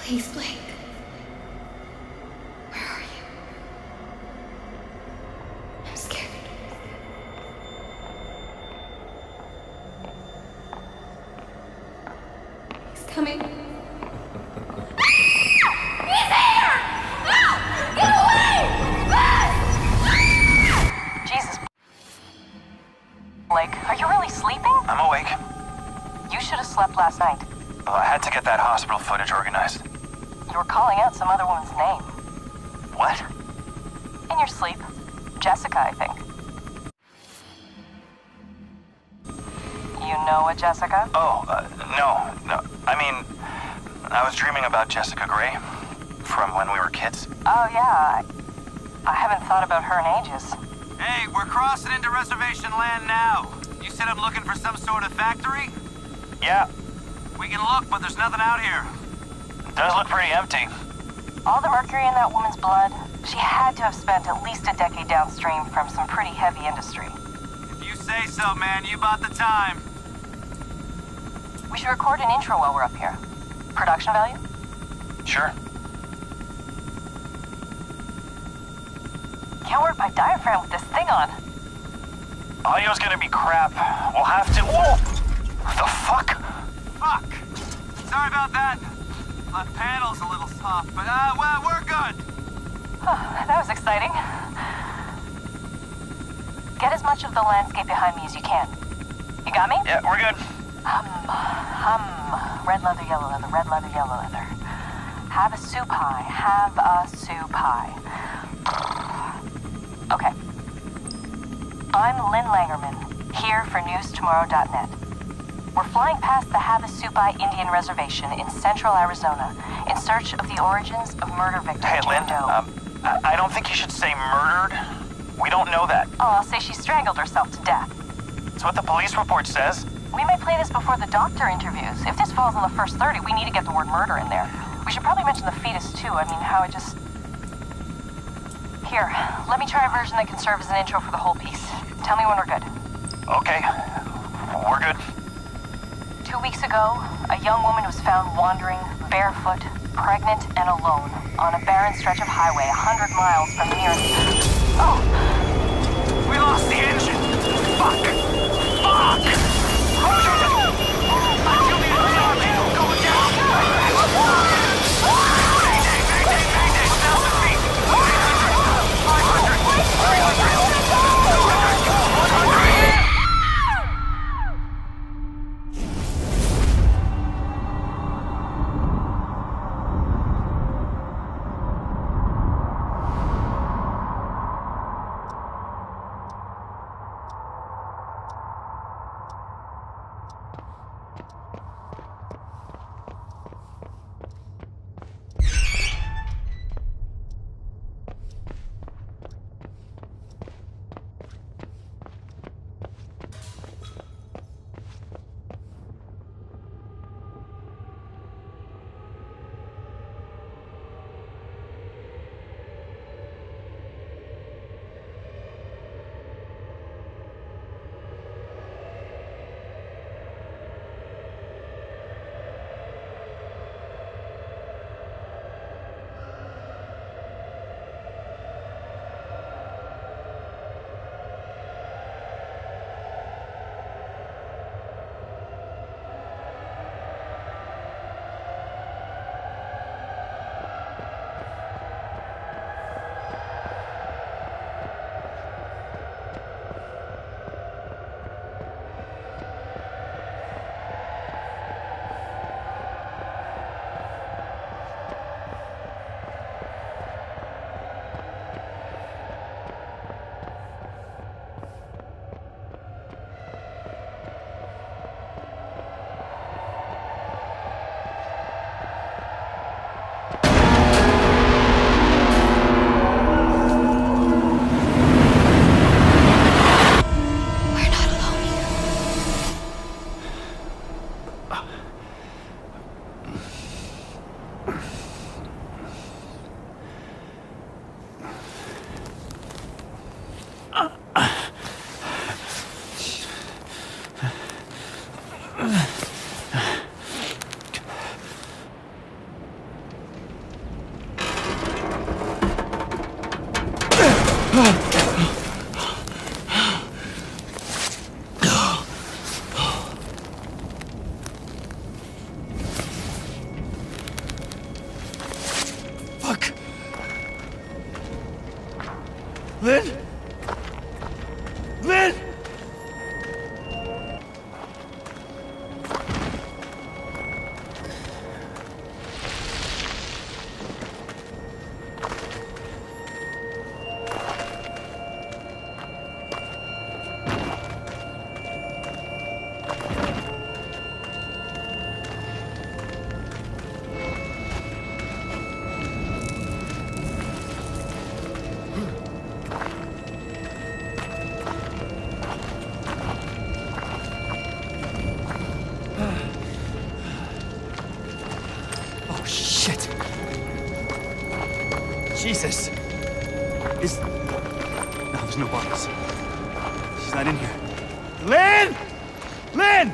Please, Blake. Where are you? I'm scared. He's coming. He's here! No! Get away! Jesus. Blake, are you really sleeping? I'm awake. You should have slept last night. Well, I had to get that hospital footage organized. You were calling out some other woman's name. What? In your sleep. Jessica, I think. You know a Jessica? Oh, no. I mean, I was dreaming about Jessica Gray from when we were kids. Oh, yeah. I haven't thought about her in ages. Hey, we're crossing into reservation land now. You said I'm looking for some sort of factory? Yeah, We can look, but there's nothing out here. it does look pretty empty. All the mercury in that woman's blood, she had to have spent at least a decade downstream from some pretty heavy industry. If you say so, man, you bought the time. We should record an intro while we're up here. Production value? Sure. Can't work my diaphragm with this thing on. Audio's gonna be crap. We'll have to... Whoa! The fuck? Fuck. Sorry about that. Left panel's a little soft, but well, we're good. That was exciting. Get as much of the landscape behind me as you can. You got me? Yeah, we're good. Red leather, yellow leather, red leather, yellow leather. Have a Supai, have a Supai. Okay. I'm Lynn Langermann, here for newstomorrow.net. We're flying past the Havasupai Indian Reservation in central Arizona in search of the origins of murder victim Hey, Jane Lynn, Doe. I don't think you should say murdered. We don't know that. Oh, I'll say she strangled herself to death. It's what the police report says. We may play this before the doctor interviews. If this falls on the first 30, we need to get the word murder in there. We should probably mention the fetus, too. I mean, how it just... Here, let me try a version that can serve as an intro for the whole piece. Tell me when we're good. Okay, we're good. 2 weeks ago, a young woman was found wandering, barefoot, pregnant, and alone on a barren stretch of highway 100 miles from the nearest... Oh! We lost the engine. Fuck. Fuck. I feel the engine arm handle going down. Mayday, mayday, mayday. 1,000 feet. 800, 500, 300, 200, 100. Jesus. No, there's no bodies. She's not in here. Lynn! Lynn!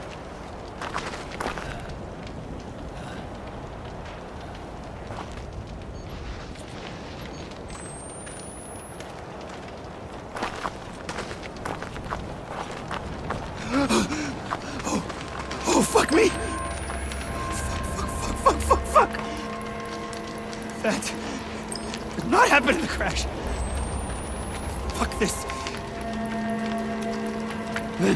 Oh, fuck me! Fuck! That did not happen in the crash. Fuck this. Lynn.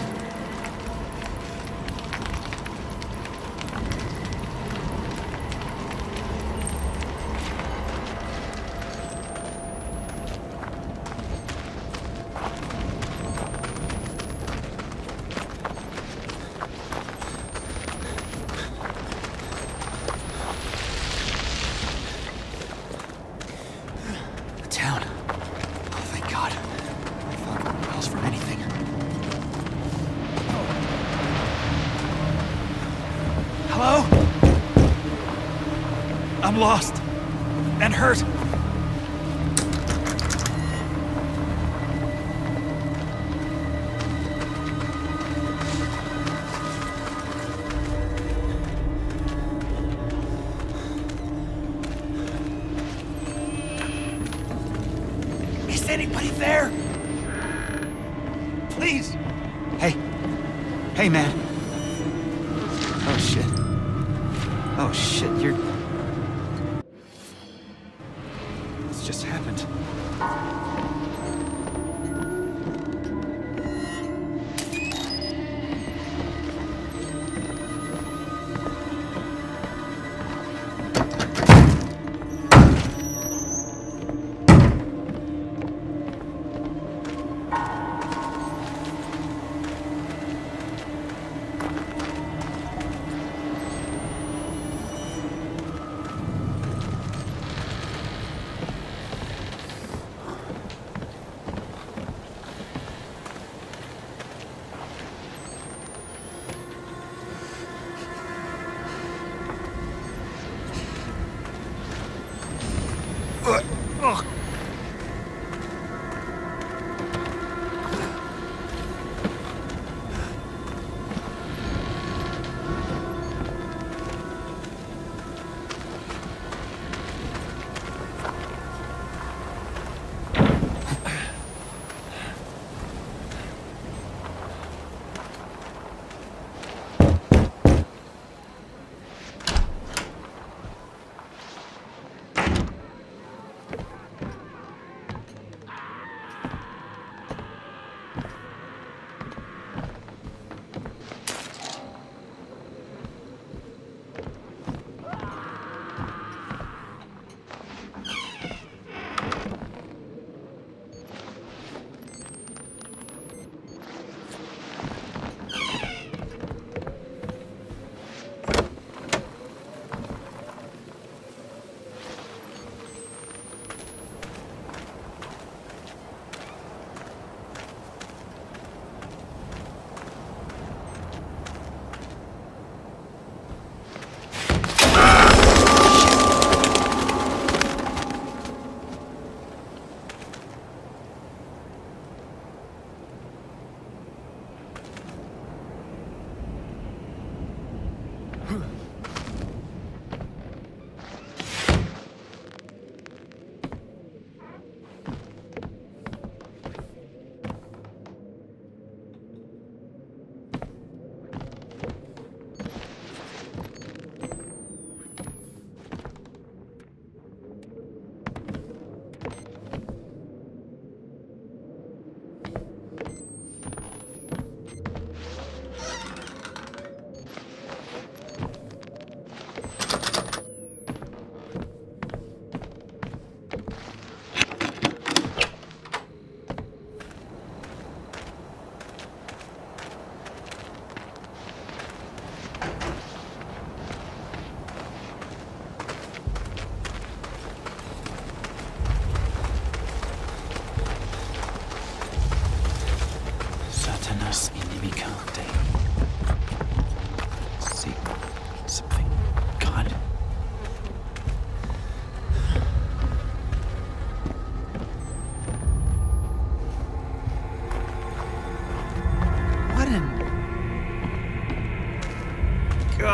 I'm lost and hurt. Is anybody there? Please. Hey, man. Oh shit, you're... just happened.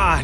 God.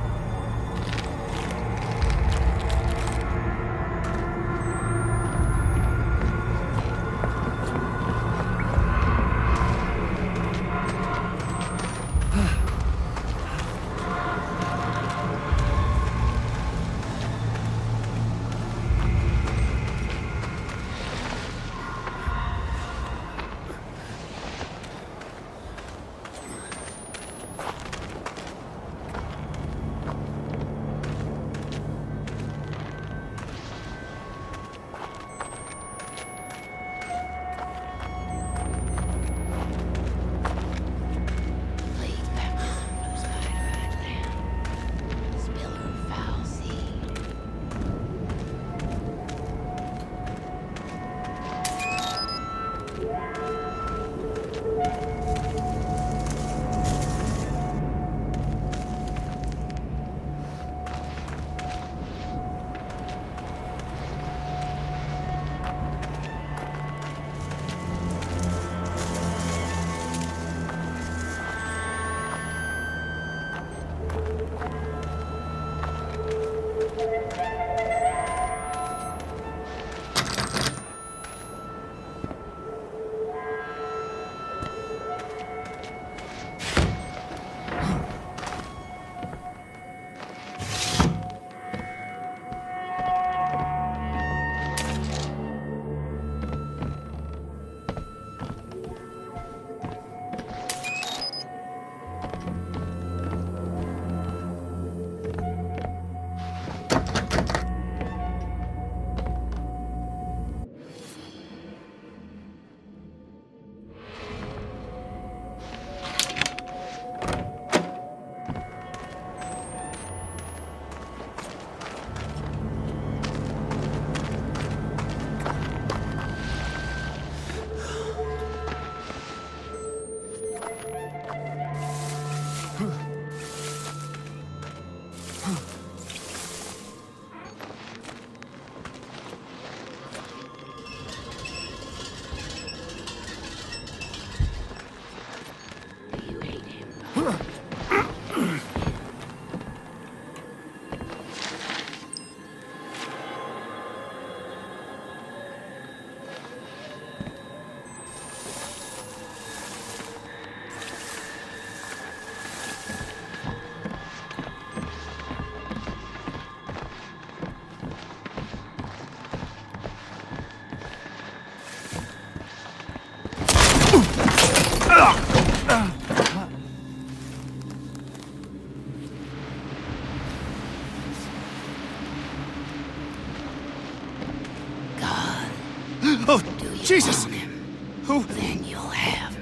Oh, Jesus! Who? Then you'll have.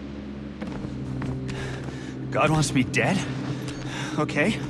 God wants me dead? Okay.